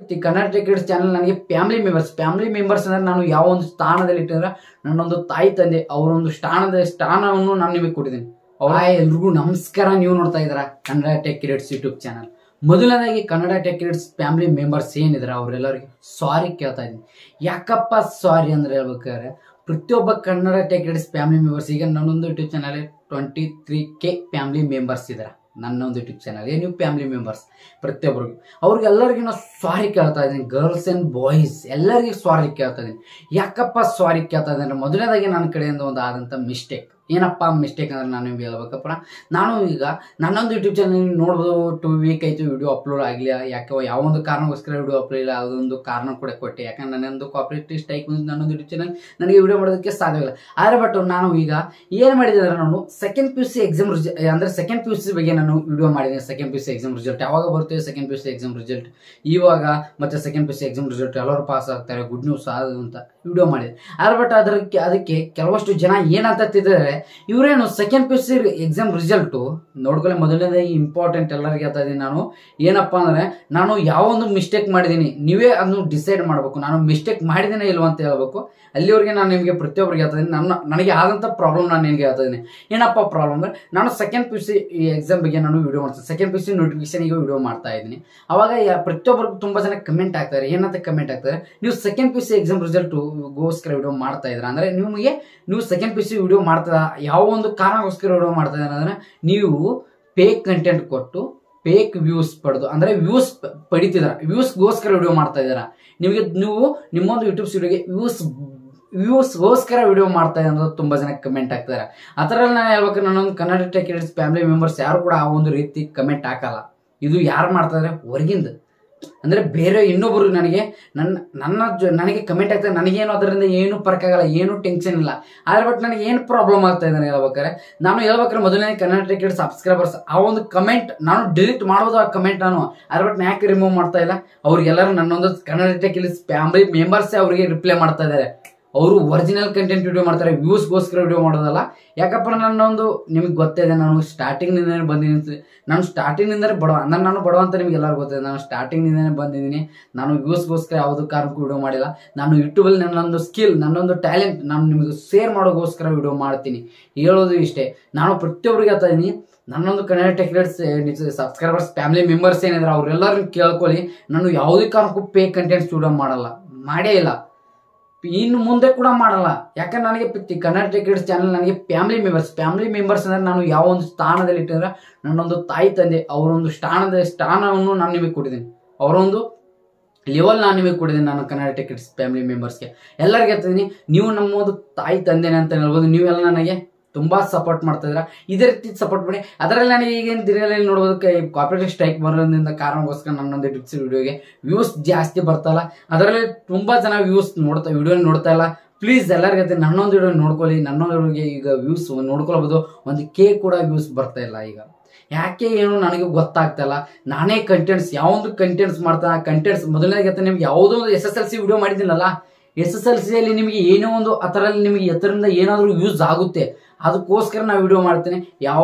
Kannada tech kids channel ನನಗೆ family members ಅಂದ್ರೆ ನಾನು ಯಾವ ಒಂದು ಸ್ಥಾನದಲ್ಲಿ ಇಟ್ಟಿದ್ರೆ ನನ್ನೊಂದು ತಾಯಿ ತಂದೆ ಅವರೊಂದು ಸ್ಥಾನವನ್ನು ನಾನು ನಿಮಗೆ ಕೊಟ್ಟಿದ್ದೀನಿ. ಎಲ್ರಿಗೂ ನಮಸ್ಕಾರ. ನೀವು ನೋಡ್ತಾ ಇದ್ದೀರಾ Kannada tech kids YouTube channel. ಮೊದಲನೇದಾಗಿ Kannada tech kids family members ಏನಿದ್ರೆ ಅವರೆಲ್ಲರಿಗೆ ಸಾರಿ ಕೇಳ್ತಾ ಇದ್ದೀನಿ. ಯಾಕಪ್ಪ ಸಾರಿ ಅಂದ್ರೆ ಹೇಳ್ಬೇಕಾದ್ರೆ ಪ್ರತಿಯೊಬ್ಬ Kannada tech kids family members, ಈಗ ನನ್ನೊಂದು YouTube channel 23K family members ಇದ್ದಾರೆ. ನನ್ನೊಂದು ಯೂಟ್ಯೂಬ್ ಚಾನಲ್ ನೀವು ಫ್ಯಾಮಿಲಿ ಮೆಂಬರ್ಸ್ ಪ್ರತಿಯೊಬ್ಬರಿಗೂ ಅವ್ರಿಗೆಲ್ಲರಿಗೂ ನಾನು ಸಾರಿ ಕೇಳ್ತಾ ಇದ್ದೀನಿ. ಗರ್ಲ್ಸ್ ಆ್ಯಂಡ್ ಬಾಯ್ಸ್ ಎಲ್ಲರಿಗೂ ಸಾರಿ ಕೇಳ್ತಾ ಇದ್ದೀನಿ. ಯಾಕಪ್ಪ ಸಾರಿ ಕೇಳ್ತಾ ಇದ್ದೀನಿ ಅಂದ್ರೆ ಮೊದಲನೇದಾಗಿ ನನ್ನ ಕಡೆಯಿಂದ ಒಂದು ಆದಂಥ ಮಿಸ್ಟೇಕ್. ಏನಪ್ಪ ಮಿಸ್ಟೇಕ್ ಅಂದ್ರೆ ನಾನು ನಿಮ್ಗೆ ಹೇಳ್ಬೇಕಪ್ಪ, ನಾನು ಈಗ ನನ್ನೊಂದು ಯೂಟ್ಯೂಬ್ ಚಾನಲ್ ನೋಡ್ಬೋದು 2 ವೀಕ್ ಆಯಿತು ವಿಡಿಯೋ ಅಪ್ಲೋಡ್ ಆಗಲಿಲ್ಲ. ಯಾಕೆ ಯಾವೊಂದು ಕಾರಣಕ್ಕೋಸ್ಕರ ವಿಡಿಯೋ ಅಪ್ಲೋಡ್ ಇಲ್ಲ ಅದೊಂದು ಕಾರಣ ಕೂಡ ಕೊಟ್ಟೆ. ಯಾಕಂದ್ರೆ ನನ್ನೊಂದು ಕಾಪರೇಟ್ ಸ್ಟ್ರೈಕ್ ನನ್ನೊಂದು ಯೂಟ್ಯೂಬ್ ಚಾನಲ್ ನನಗೆ ವಿಡಿಯೋ ಮಾಡೋದಕ್ಕೆ ಸಾಧ್ಯವಿಲ್ಲ. ಆದರೆ ಬಟ್ ನಾನು ಈಗ ಏನು ಮಾಡಿದೆ ಅಂದ್ರೆ ನಾನು ಸೆಕೆಂಡ್ PUC ಎಕ್ಸಾಮ್ ಅಂದರೆ ಸೆಕೆಂಡ್ PUC ಬಗ್ಗೆ ನಾನು ವಿಡಿಯೋ ಮಾಡಿದ್ದೀನಿ. ಸೆಕೆಂಡ್ PUC ಎಕ್ಸಾಮ್ ರಿಸಲ್ಟ್ ಯಾವಾಗ ಬರ್ತೇವೆ, ಸೆಕೆಂಡ್ PUC ಎಕ್ಸಾಮ್ ರಿಸಲ್ಟ್ ಇವಾಗ ಮತ್ತು ಸೆಕೆಂಡ್ PUC ಎಕ್ಸಾಮ್ ರಿಸಲ್ಟ್ ಎಲ್ಲರೂ ಪಾಸ್ ಆಗ್ತಾರೆ, ಗುಡ್ ನ್ಯೂಸ್ ಅದು ಅಂತ ವಿಡಿಯೋ ಮಾಡಿದೆ. ಆದರೆ ಬಟ್ ಅದಕ್ಕೆ ಕೆಲವಷ್ಟು ಜನ ಏನಂತ ತಿಂದರೆ ಇವರೇನು ಸೆಕೆಂಡ್ PUC ಎಕ್ಸಾಮ್ ರಿಸಲ್ಟು ನೋಡ್ಕೊಳ್ಳಿ. ಮೊದಲನೇದಾಗಿ ಇಂಪಾರ್ಟೆಂಟ್ ಎಲ್ಲರಿಗೆ ಹೇಳ್ತಾ ಇದ್ದೀನಿ ನಾನು. ಏನಪ್ಪ ಅಂದರೆ ನಾನು ಯಾವೊಂದು ಮಿಸ್ಟೇಕ್ ಮಾಡಿದ್ದೀನಿ ನೀವೇ ಅದನ್ನು ಡಿಸೈಡ್ ಮಾಡಬೇಕು. ನಾನು ಮಿಸ್ಟೇಕ್ ಮಾಡಿದ್ದೇನೆ ಇಲ್ವ ಅಂತ ಹೇಳ್ಬೇಕು. ಅಲ್ಲಿವರೆಗೆ ನಾನು ನಿಮಗೆ ಪ್ರತಿಯೊಬ್ಬರಿಗೆ ಹೇಳ್ತಾ ಇದ್ದೀನಿ. ನನಗೆ ಆದಂಥ ಪ್ರಾಬ್ಲಮ್ ನಾನು ನಿನಗೆ ಹೇಳ್ತಾ ಇದ್ದೀನಿ. ಏನಪ್ಪ ಪ್ರಾಬ್ಲಮ್ ಅಂದರೆ ನಾನು ಸೆಕೆಂಡ್ PUC ಎಕ್ಸಾಮ್ ಬಗ್ಗೆ ನಾನು ವಿಡಿಯೋ ಮಾಡ್ತೀನಿ. ಸೆಕೆಂಡ್ PUC ನೋಟಿಫಿಕೇಶನ್ಗೆ ವಿಡಿಯೋ ಮಾಡ್ತಾ ಇದ್ದೀನಿ. ಅವಾಗ ಪ್ರತಿಯೊಬ್ಬರಿಗೂ ತುಂಬ ಜನ ಕಮೆಂಟ್ ಆಗ್ತಾರೆ. ಏನಂತ ಕಮೆಂಟ್ ಆಗ್ತಾರೆ, ನೀವು ಸೆಕೆಂಡ್ PUC ಎಕ್ಸಾಮ್ ರಿಸಲ್ಟ್ಗೋಸ್ಕರ ವಿಡಿಯೋ ಮಾಡ್ತಾ ಇದ್ದೀರಾ ಅಂದರೆ ನೀವು ಸೆಕೆಂಡ್ PUC ವಿಡಿಯೋ ಮಾಡ್ತಾ ಯಾವ ಒಂದು ಕಾರಣಕ್ಕೋಸ್ಕರ ವಿಡಿಯೋ ಮಾಡ್ತಾ ಇದ್ದಾರೆ ಅಂದರೆ ನೀವು ಫೇಕ್ ಕಂಟೆಂಟ್ ಕೊಟ್ಟು ಫೇಕ್ ವ್ಯೂಸ್ ಪಡೆದು ಅಂದರೆ ವ್ಯೂಸ್ ಪಡಿತಿದಾರ, ವ್ಯೂಸ್ಗೋಸ್ಕರ ವಿಡಿಯೋ ಮಾಡ್ತಾ ಇದ್ದಾರಾ. ನೀವು ನಿಮ್ಮೊಂದು ಯೂಟ್ಯೂಬ್ ವಿಡಿಯೋಗೆ ವ್ಯೂಸ್ಗೋಸ್ಕರ ವಿಡಿಯೋ ಮಾಡ್ತಾ ಇದೆ ಅನ್ನೋದು ತುಂಬ ಜನ ಕಮೆಂಟ್ ಆಗ್ತಾರೆ. ಆ ಥರ ನಾನು ಹೇಳ್ಬೇಕು, ನನ್ನೊಂದು Kannada tech kids family members ಯಾರು ಕೂಡ ಆ ಒಂದು ರೀತಿ ಕಮೆಂಟ್ ಹಾಕಲ್ಲ. ಇದು ಯಾರು ಮಾಡ್ತಾ ಇದ್ದಾರೆ ಹೊರಗಿಂದ ಅಂದರೆ ಬೇರೆ ಇನ್ನೊಬ್ಬರು ನನಗೆ ಕಮೆಂಟ್ ಆಗ್ತದೆ. ನನಗೇನು ಅದರಿಂದ ಏನು ಆಗಲ್ಲ, ಏನು ಟೆನ್ಷನ್ ಇಲ್ಲ. ಆದರೆ ಬಟ್ ನನಗೆ ಏನು ಪ್ರಾಬ್ಲಮ್ ಆಗ್ತಾ ಇದೆ ಹೇಳ್ಬೇಕಾರೆ ಮೊದಲನೇ ಕನ್ನಡ ಟೆಕ್ ಕಿಡ್ಸ್ ಸಬ್ಸ್ಕ್ರೈಬರ್ಸ್ ಆ ಒಂದು ಕಮೆಂಟ್ ನಾನು ಡಿಲೀಟ್ ಮಾಡೋದು ಆ ಕಮೆಂಟ್ ನಾನು. ಆದರೆ ಬಟ್ ಯಾಕೆ ರಿಮೂವ್ ಮಾಡ್ತಾ ಇಲ್ಲ, ಅವ್ರಿಗೆಲ್ಲರೂ ನನ್ನೊಂದು ಕನ್ನಡ ಟೆಕ್ ಕಿಡ್ಸ್ ಫ್ಯಾಮಿಲಿ ಮೆಂಬರ್ಸೇ ಅವರಿಗೆ ರಿಪ್ಲೈ ಮಾಡ್ತಾ ಇದ್ದಾರೆ. ಅವರು ಒರಿಜಿನಲ್ ಕಂಟೆಂಟ್ ವಿಡಿಯೋ ಮಾಡ್ತಾರೆ, ವ್ಯೂಸ್ಗೋಸ್ಕರ ವಿಡಿಯೋ ಮಾಡೋದಲ್ಲ. ಯಾಕಪ್ಪ ನನ್ನೊಂದು ನಿಮಗೆ ಗೊತ್ತಿದೆ, ನಾನು ಸ್ಟಾರ್ಟಿಂಗ್ನಿಂದನೇ ಬಂದಿದ್ದೀನಿ. ನಾನು ಸ್ಟಾರ್ಟಿಂಗ್ನಿಂದಲೇ ಅಂದರೆ ನಾನು ಬಡವ ಅಂತ ನಿಮ್ಗೆ ಎಲ್ಲರಿಗೂ ಗೊತ್ತಿದೆ. ನಾನು ಸ್ಟಾರ್ಟಿಂಗ್ನಿಂದನೇ ಬಂದಿದ್ದೀನಿ. ನಾನು ವ್ಯೂಸ್ಗೋಸ್ಕರ ಯಾವುದೂ ಕಾರಣಕ್ಕೂ ವಿಡಿಯೋ ಮಾಡಿಲ್ಲ. ನಾನು ಯೂಟ್ಯೂಬಲ್ಲಿ ನನ್ನೊಂದು ಸ್ಕಿಲ್, ನನ್ನೊಂದು ಟ್ಯಾಲೆಂಟ್ ನಾನು ನಿಮಗೆ ಶೇರ್ ಮಾಡೋಗೋಸ್ಕರ ವಿಡಿಯೋ ಮಾಡ್ತೀನಿ. ಹೇಳೋದು ಇಷ್ಟೇ. ನಾನು ಪ್ರತಿಯೊಬ್ಬರಿಗೆ ಹೇಳ್ತಾ ಇದ್ದೀನಿ, ನನ್ನೊಂದು Kannada tech kids subscribers family members ಏನಿದ್ರೆ ಅವರೆಲ್ಲರೂ ಕೇಳ್ಕೊಳ್ಳಿ. ನಾನು ಯಾವುದೇ ಕಾರಣಕ್ಕೂ ಫೇಕ್ ಕಂಟೆಂಟ್ಸ್ ವಿಡಿಯೋ ಮಾಡೇ ಇಲ್ಲ, ಇನ್ನು ಮುಂದೆ ಕೂಡ ಮಾಡಲ್ಲ. ಯಾಕಂದ್ರೆ ನನಗೆ ಕನ್ನಡ ಟೆಕ್ ಕಿಡ್ಸ್ ಚಾನಲ್ ನನಗೆ ಫ್ಯಾಮಿಲಿ ಮೆಂಬರ್ಸ್ ಅಂದ್ರೆ ನಾನು ಯಾವ ಒಂದು ಸ್ಥಾನದಲ್ಲಿ ಇಟ್ಟಿದ್ರೆ ನನ್ನೊಂದು ತಾಯಿ ತಂದೆ ಅವರೊಂದು ಸ್ಥಾನವನ್ನು ನಾನು ನಿಮಗೆ ಕೊಟ್ಟಿದ್ದೀನಿ, ಅವರೊಂದು ಲೆವೆಲ್ ನಾನು ನಿಮಗೆ ಕೊಟ್ಟಿದ್ದೀನಿ. ನಾನು ಕನ್ನಡ ಟೆಕ್ ಕಿಡ್ಸ್ ಫ್ಯಾಮಿಲಿ ಮೆಂಬರ್ಸ್ಗೆ ಎಲ್ಲರಿಗೆ ಹೇಳ್ತಿದ್ದೀನಿ, ನೀವು ನಮ್ಮೊಂದು ತಾಯಿ ತಂದೆನೆ ಅಂತ ಹೇಳ್ಬೋದು. ನೀವೆಲ್ಲ ನನಗೆ ತುಂಬಾ ಸಪೋರ್ಟ್ ಮಾಡ್ತಾ ಇದ್ದೀರಾ. ಇದೇ ರೀತಿ ಸಪೋರ್ಟ್ ಮಾಡಿ. ಅದರಲ್ಲಿ ನನಗೆ ಈಗಿನ ದಿನಗಳಲ್ಲಿ ನೋಡೋದಕ್ಕೆ ಕಾಪರೇಟ್ ಸ್ಟ್ರೈಕ್ ಬರೋದ್ರಿಂದ ಕಾರಣಕ್ಕೋಸ್ಕರ ನನ್ನೊಂದು ಟಿಪ್ಸ್ ವಿಡಿಯೋಗೆ ವ್ಯೂಸ್ ಜಾಸ್ತಿ ಬರ್ತಲ್ಲ. ಅದರಲ್ಲಿ ತುಂಬಾ ಜನ ವಿಡಿಯೋ ನೋಡ್ತಾ ಇಲ್ಲ. ಪ್ಲೀಸ್ ಎಲ್ಲರಿಗೂ ನನ್ನೊಂದು ವಿಡಿಯೋ ನೋಡ್ಕೊಳ್ಳಿ. ನನ್ನೊಂದಿಗೆ ಈಗ ವ್ಯೂಸ್ ನೋಡ್ಕೊಳ್ಬೋದು. ಒಂದು K ಕೂಡ ವ್ಯೂಸ್ ಬರ್ತಾ ಇಲ್ಲ ಈಗ. ಯಾಕೆ ಏನು ನನಗೆ ಗೊತ್ತಾಗ್ತಾ ಇಲ್ಲ. ನಾನೇ ಯಾವೊಂದು ಕಂಟೆಂಟ್ಸ್ ಮೊದಲನೇಗೆ ನಿಮ್ಗೆ ಯಾವುದೋ ಒಂದು SSLC ವಿಡಿಯೋ ಮಾಡಿದ್ದೀನಲ್ಲ, SSLCಯಲ್ಲಿ ನಿಮಗೆ ಏನೋ ಒಂದು ಅದರಲ್ಲಿ ನಿಮಗೆ ಎತ್ತರಿಂದ ಏನಾದರೂ ಯೂಸ್ ಆಗುತ್ತೆ ಅದಕ್ಕೋಸ್ಕರ ನಾನು ವಿಡಿಯೋ ಮಾಡ್ತೇನೆ. ಯಾವ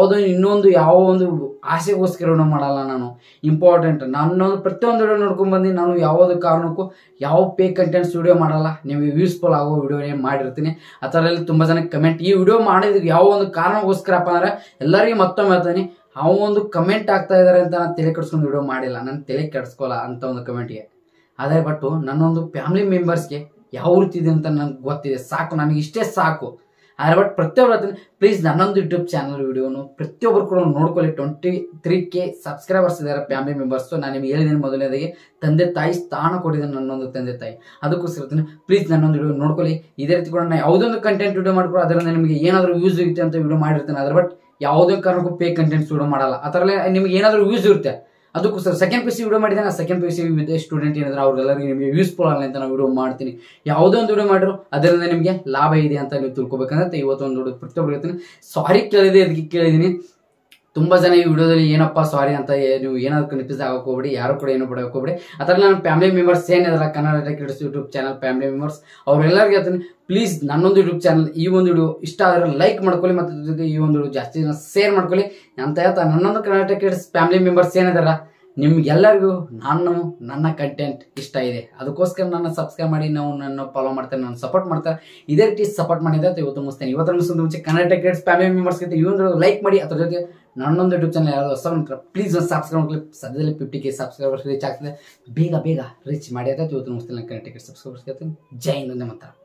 ಒಂದು ಆಸೆಗೋಸ್ಕರ ವಿಡಿಯೋ ಮಾಡಲ್ಲ ನಾನು. ಇಂಪಾರ್ಟೆಂಟ್ ನನ್ನೊಂದು ಪ್ರತಿಯೊಂದು ವಿಡಿಯೋ ನೋಡ್ಕೊಂಡು ಬಂದು ನಾನು ಯಾವುದೇ ಕಾರಣಕ್ಕೂ ಯಾವ ಫೇಕ್ ಕಂಟೆಂಟ್ಸ್ ವಿಡಿಯೋ ಮಾಡಲ್ಲ. ನಿಮಗೆ ಯೂಸ್ಫುಲ್ ಆಗೋ ವಿಡಿಯೋನೇ ಮಾಡಿರ್ತೀನಿ. ಅದರಲ್ಲಿ ತುಂಬ ಜನ ಕಮೆಂಟ್ ಈ ವಿಡಿಯೋ ಮಾಡಿದ ಯಾವ ಒಂದು ಕಾರಣಕ್ಕೋಸ್ಕರಪ್ಪ ಅಂದರೆ ಎಲ್ಲರಿಗೂ ಮತ್ತೊಮ್ಮೆ ಹೇಳ್ತೀನಿ, ಆ ಒಂದು ಕಮೆಂಟ್ ಆಗ್ತಾ ಇದ್ದಾರೆ ಅಂತ ನಾನು ತಲೆ ಕೆಡಿಸ್ಕೊಂಡು ವಿಡಿಯೋ ಮಾಡಿಲ್ಲ. ನಾನು ತಲೆ ಕೆಡಿಸ್ಕೊಳ್ಳಲ್ಲ ಅಂತ ಒಂದು ಕಮೆಂಟ್ಗೆ. ಅದೇ ಬಟ್ಟು ನನ್ನೊಂದು ಫ್ಯಾಮಿಲಿ ಮೆಂಬರ್ಸ್ಗೆ ಯಾವ ರೀತಿ ಇದೆ ಅಂತ ನನಗೆ ಗೊತ್ತಿದೆ, ಸಾಕು, ನನಗೆ ಇಷ್ಟೇ ಸಾಕು. ಆದರೆ ಬಟ್ ಪ್ರತಿಯೊಬ್ಬರು ಹೇಳ್ತೀನಿ, ಪ್ಲೀಸ್ ನನ್ನೊಂದು ಯೂಟ್ಯೂಬ್ ಚಾನಲ್ ವಿಡಿಯೋನು ಪ್ರತಿಯೊಬ್ಬರು ಕೂಡ ನೋಡ್ಕೊಳ್ಳಿ. 23K ಸಬ್ಸ್ಕ್ರೈಬರ್ಸ್ ಇದ್ದಾರೆ ಫ್ಯಾಮಿಲಿ ಮೆಂಬರ್ಸು. ನಾನು ನಿಮ್ಗೆ ಹೇಳಿದ್ದೀನಿ ಮೊದಲನೇದಾಗಿ ತಂದೆ ತಾಯಿ ಸ್ಥಾನ ಕೊಟ್ಟಿದ್ದೀನಿ ನನ್ನೊಂದು ತಂದೆ ತಾಯಿ. ಅದಕ್ಕೋಸ್ಕರ ಪ್ಲೀಸ್ ನನ್ನೊಂದು ವಿಡಿಯೋ ನೋಡ್ಕೊಳ್ಳಿ. ಇದೇ ರೀತಿ ಕೂಡ ನಾನು ಯಾವುದೊಂದು ಕಂಟೆಂಟ್ ವಿಡಿಯೋ ಮಾಡ್ಕೊಳ್ಳೋ ಅದರಿಂದ ನಿಮಗೆ ಏನಾದರೂ ಯೂಸ್ ಇರುತ್ತೆ ಅಂತ ವಿಡಿಯೋ ಮಾಡಿರ್ತೀನಿ. ಆದರೆ ಬಟ್ ಯಾವುದೇ ಕಾರಣಕ್ಕೂ ಫೇಕ್ ಕಂಟೆಂಟ್ಸ್ ವಿಡಿಯೋ ಮಾಡಲ್ಲ. ಅದರಲ್ಲಿ ನಿಮಗೆ ಏನಾದರೂ ಯೂಸ್ ಇರುತ್ತೆ ಅದಕ್ಕೋಸ್ಕರ ಸೆಕೆಂಡ್ PUC ವಿಡಿಯೋ ಮಾಡಿದೆ. ನಾನು ಸೆಕೆಂಡ್ PUC ವಿತ್ ಸ್ಟೂಡೆಂಟ್ ಏನಾದ್ರೆ ಅವ್ರಿಗೆಲ್ಲರಿಗೂ ನಿಮಗೆ ಯೂಸ್ಫುಲ್ ಆಗಲಿ ಅಂತ ನಾನು ವಿಡಿಯೋ ಮಾಡ್ತೀನಿ. ಯಾವುದೋ ಒಂದು ವಿಡಿಯೋ ಮಾಡಿದ್ರು ಅದರಿಂದ ನಿಮಗೆ ಲಾಭ ಇದೆ ಅಂತ ನೀವು ತಿಳ್ಕೊಬೇಕಂದ್ರೆ ಇವತ್ತೊಂದು ವಿಡಿಯೋ ಪ್ರತಿಯೊಬ್ಬರು ಹೇಳ್ತೀನಿ. ಸಾರಿ ಅದಕ್ಕೆ ಕೇಳಿದ್ದೀನಿ. ತುಂಬ ಜನ ಈ ವಿಡಿಯೋದಲ್ಲಿ ಏನಪ್ಪ ಸಾರಿ ಅಂತ ನೀವು ಏನಾದ್ರು ಕನ್ಫ್ಯೂಸ್ ಆಗೋಕೆ ಹೋಗ್ಬೇಡಿ, ಯಾರು ಕೂಡ ಏನು ಪಡೋಕೆ ಹೋಗ್ಬೇಡಿ. ಅದರಲ್ಲಿ ನನ್ನ ಫ್ಯಾಮಿಲಿ ಮೆಂಬರ್ಸ್ ಏನಿದಾರೆ Kannada tech kids YouTube channel family members ಅವರೆಲ್ಲರಿಗೂ ಹೇಳ್ತೀನಿ, ಪ್ಲೀಸ್ ನನ್ನೊಂದು ಯೂಟ್ಯೂಬ್ ಚಾನಲ್ ಈ ಒಂದು ವಿಡಿಯೋ ಇಷ್ಟ ಆದರೆ ಲೈಕ್ ಮಾಡ್ಕೊಳ್ಳಿ ಮತ್ತು ಜೊತೆಗೆ ಈ ಒಂದು ವಿಡಿಯೋ ಜಾಸ್ತಿ ಶೇರ್ ಮಾಡ್ಕೊಳ್ಳಿ ಅಂತ ಹೇಳ್ತಾ ನನ್ನೊಂದು Kannada tech kids family members ಏನಿದಾರ ನಿಮ್ಗೆಲ್ಲರಿಗೂ ನನ್ನ ಕಂಟೆಂಟ್ ಇಷ್ಟ ಇದೆ, ಅದಕ್ಕೋಸ್ಕರ ನನ್ನ ಸಬ್ಸ್ಕ್ರೈಬ್ ಮಾಡಿ, ನಾವು ನನ್ನ ಫಾಲೋ ಮಾಡ್ತಾರೆ, ನನ್ನ ಸಪೋರ್ಟ್ ಮಾಡ್ತಾರೆ. ಇದೇ ರೀತಿ ಸಪೋರ್ಟ್ ಮಾಡಿದ್ರೆ ಇವತ್ತು ಮುಗಿಸ್ತೇನೆ. ಇವತ್ತು ಮುಂಚೆ Kannada tech creators family members ಇವನು ಲೈಕ್ ಮಾಡಿ, ಅದ್ರ ಜೊತೆ ನನ್ನೊಂದು ಯೂಟ್ಯೂಬ್ ಚಾನಲ್ ಯಾರು ಹೊಸ ಪ್ಲೀಸ್ ಒಂದು ಸಬ್ಸ್ಕ್ರೈಬ್ ಮಾಡಿ. ಸದ್ಯದಲ್ಲಿ 50K ಸಬ್ಸ್ಕ್ರೈಬರ್ಸ್ ರೀಚ್ ಆಗ್ತದೆ, ಬೇಗ ರೀಚ್ ಮಾಡಿ. ಇವತ್ತು ಮುಗಿಸ್ತೇನೆ ಕನ್ನಡ ಟೆಕ್ ಸಬ್ಸ್ಕ್ರೈಬರ್ಸ್. ಜೈ ಹಿಂದ್ ಮಾತ್ರ.